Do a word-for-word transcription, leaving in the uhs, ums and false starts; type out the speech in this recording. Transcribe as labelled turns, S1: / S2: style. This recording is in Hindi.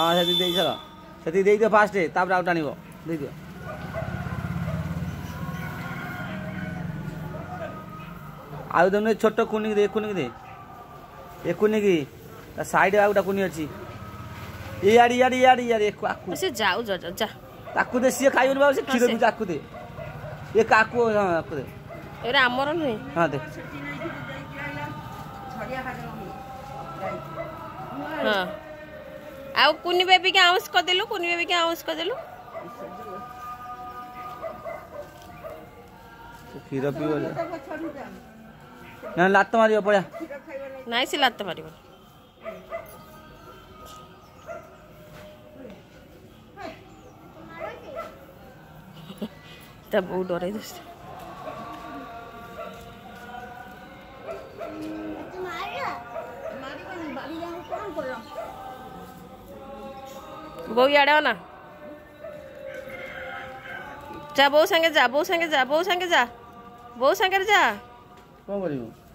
S1: हाँ से दे चल से दे दियो फास्ट तापर आउ टाणिबो दे दियो आउ दने छोट कुनी दे कुनी दे ए कुनी की साइड आउटा कुनी अछि ए याडी याडी याडी याडी काकू
S2: से जाऊ जा जा
S1: ताकू दे सिए खाइबन बाबू से खीर भी ताकू दे ए काकू हां ताकू दे
S2: एरा हमर नहीं
S1: हां दे
S2: हां आ कुनी बेबी के आउंस कर देलु कुनी बेबी के आउंस कर देलु
S1: खीर पीबो ना लात मारियो पड़ा
S2: नहीं से लात मारियो तब वो डरे दोस्त बो याडा ना जा बो संगे जा बो संगे जा बो संगे जा बो संगे जा
S1: कौन करियो